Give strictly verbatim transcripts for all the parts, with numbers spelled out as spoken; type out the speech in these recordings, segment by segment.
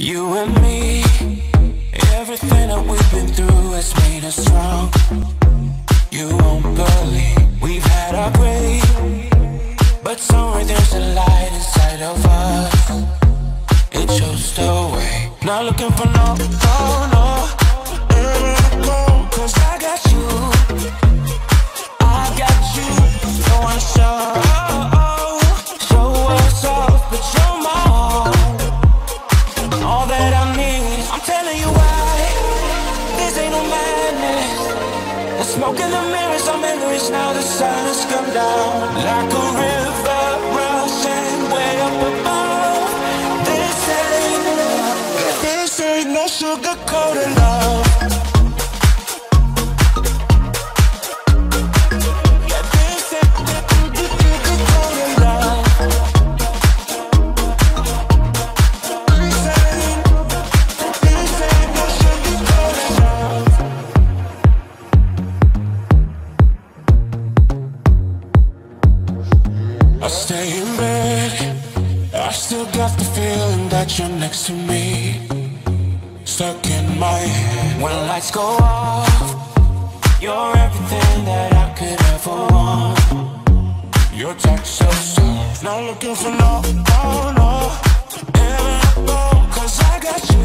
You and me, everything that we've been through has made us strong. You won't believe we've had our break, but somewhere there's a light inside of us. It shows the way. Not looking for no, no, no, no, cause I got you, I got you. Don't wanna show, show us off, but you're my all, all that I need. I'm telling you why, this ain't no madness. The smoke in the mirrors are memories. Now the sun has come down like a river rushing way up above. This ain't love, this ain't no sugar-coated love. Yeah, this ain't sugar-coated love. This ain't, this ain't no sugar-coated love. I stay in bed, I still got the feeling that you're next to me, stuck in my head. When lights go off, you're everything that I could ever want. Your touch so soft, not looking for no, no, no, no, cause I got you,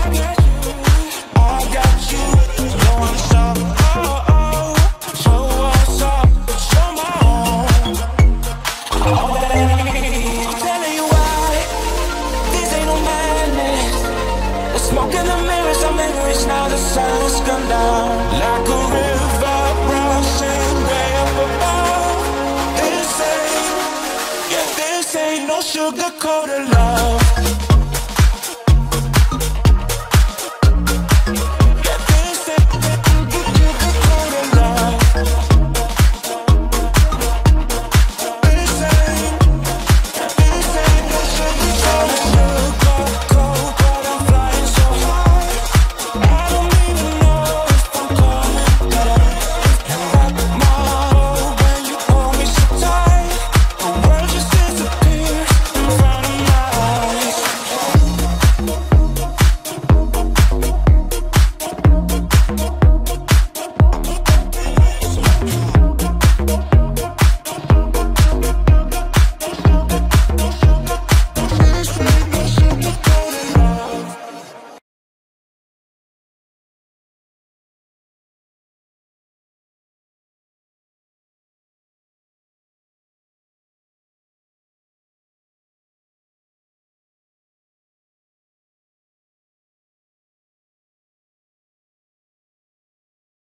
I got you. No one stop, oh, oh, show us up, show my own, all that I need. I'm telling you why, this ain't no madness. The smoke in the mirrors are memories. Now the sun has come down like a river rushing way up above. This ain't, yeah, this ain't no sugar-coated love.